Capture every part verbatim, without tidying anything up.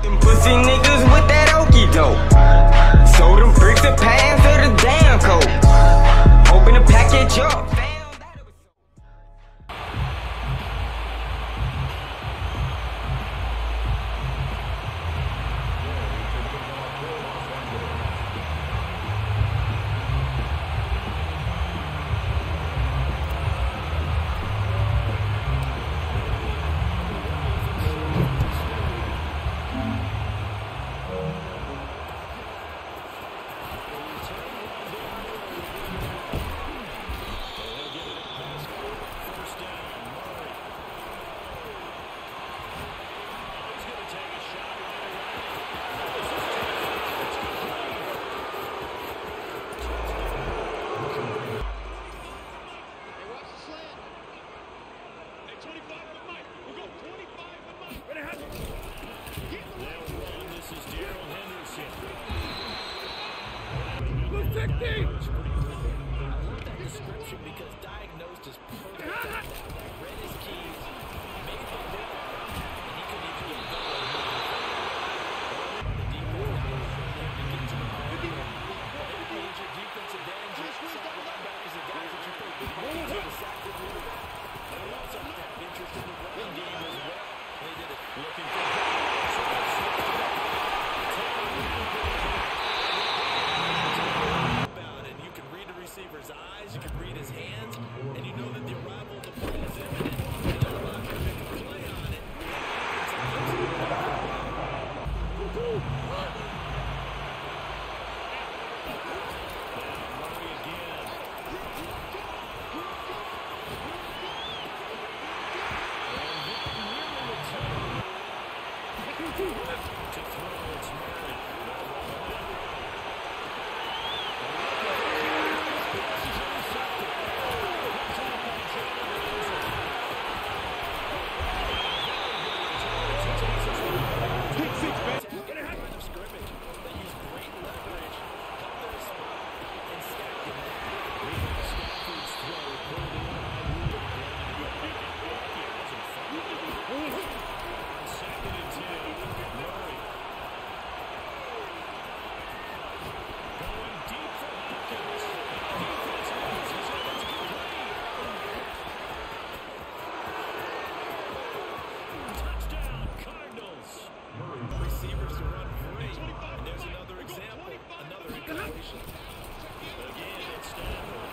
Them pussy niggas with that okie doke. Sold them bricks and pounds of the damn coke. Open the package up. I love that description because diagnosed is perfect. Read his keys, made the pick, and he couldn't even get going. The defense to get to the ball. That means your defensive ends, your outside linebackers, the guys that you think will get to the sack with you. They also have interest in the running game as well. They did it looking for receiver's eyes, you can read his hands, and you know that the arrival of the ball is imminent, and you're about to make a play on it. To throw, it's Murray. Receivers to run free. And there's another example, another incarnation. Again, it's Stafford.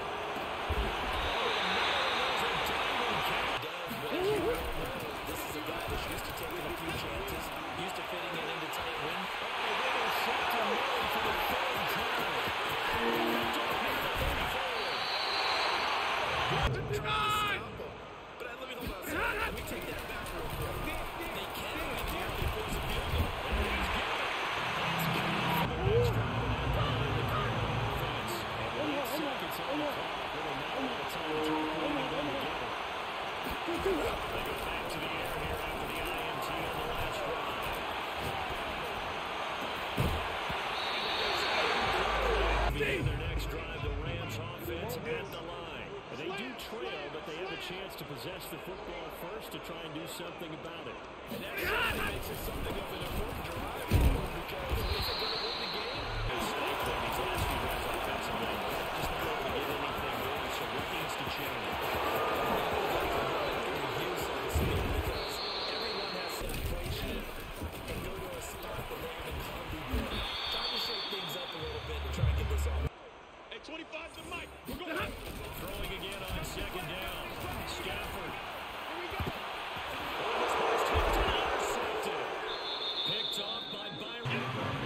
This is a guy that's used to taking a few chances, used to fitting it into tight wind. Try! But let me hold on a second. Let me take that back real quick. They can make the early force a field goal. Their next drive, the Rams offense at the line. They do trail, but they have a chance to possess the football first to try and do something about it. And that makes it something of an important drive because is it going to win the game? It's likely these last few guys offensively just not able to get anything going, so what needs to change? Because everyone has some equation and go to a spot where they haven't come before. Trying to shake things up a little bit to try and get this on. Hey, twenty-five to Mike. We're going. Throwing again on second down. Stafford. Here we go. Intercepted. Picked off by Byron.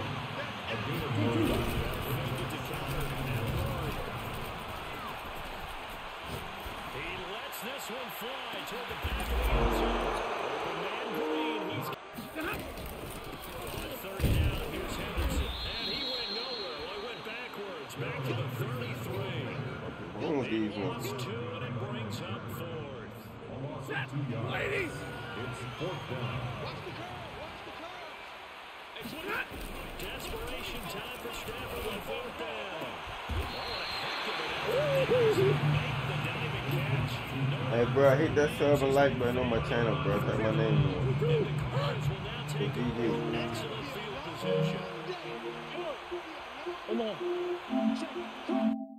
He lets this one fly toward the back of the end zone. Open man Green. He's on third down. Here's Henderson. And he went nowhere. Well, he went backwards. Back to the thirty-three. He lost two, and it brings up fourth. Set. Ladies. It's fourth down. Watch the curve. Watch the curve. Hey, twenty. Desperation time for Stafford on fourth down. Oh, the diving catch. Hey, bro, hit that sub and like button on my channel, bro. That's my name. And the Cards will now for D D. Excellent field position. Come on.